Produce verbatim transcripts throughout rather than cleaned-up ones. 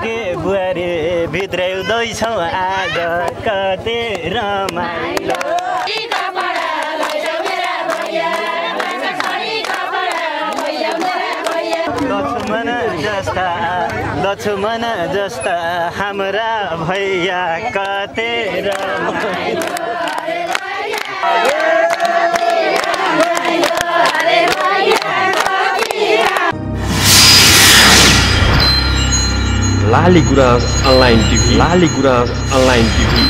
के बुहारी भित्राउँदैछौ आज कति रमाइलो लक्ष्मण जस्ता लक्ष्मण जस्ता हाम्रा भैया कति रमाइलो Lali Guras online TV Lali Guras online TV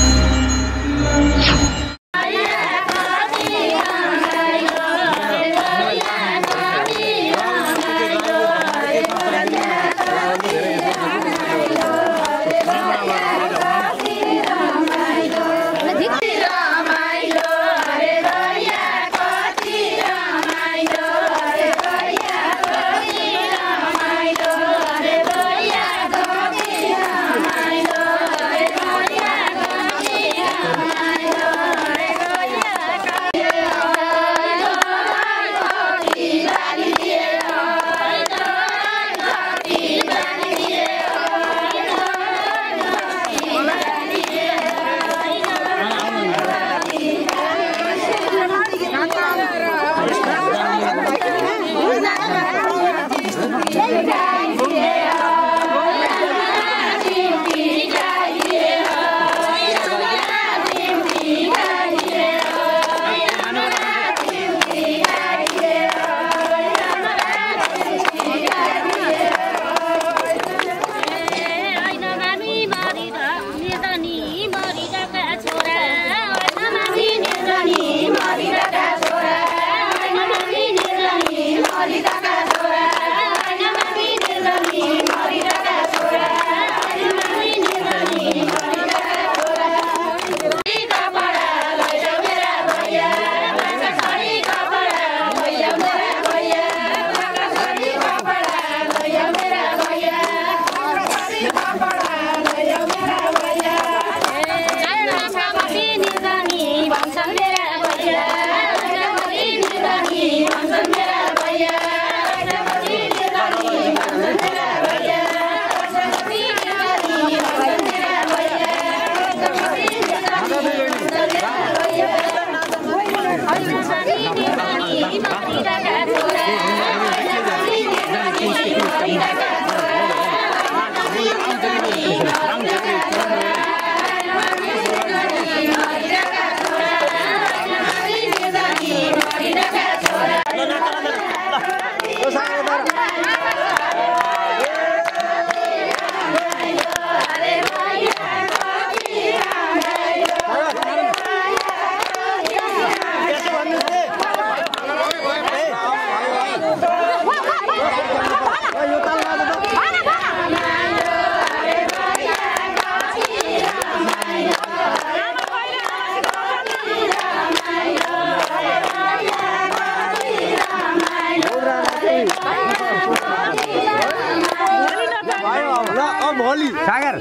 सागर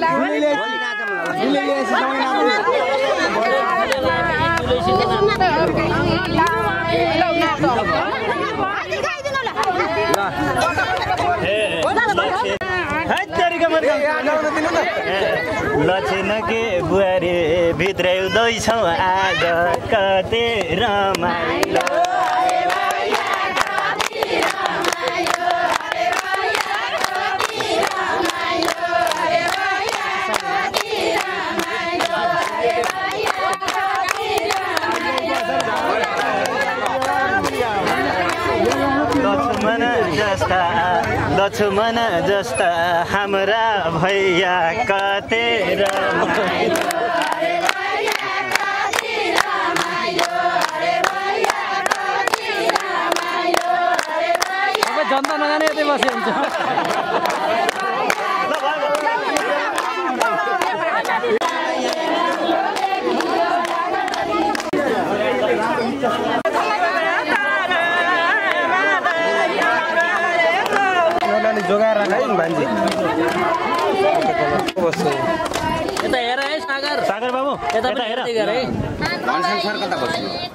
लक्ष्मण के बुहारी भित्राउँदैछौ आज कति रमाइलो लक्ष्मण जस्ता लक्ष्मण जस्ता हाम्रा भैया कति रमाइलो अब जनता नजाने यतै बसे हुन्छ जोगाएर राख है भान्जी यता हेर है सागर सागर बाबु यता हेर है सर कता बस्नु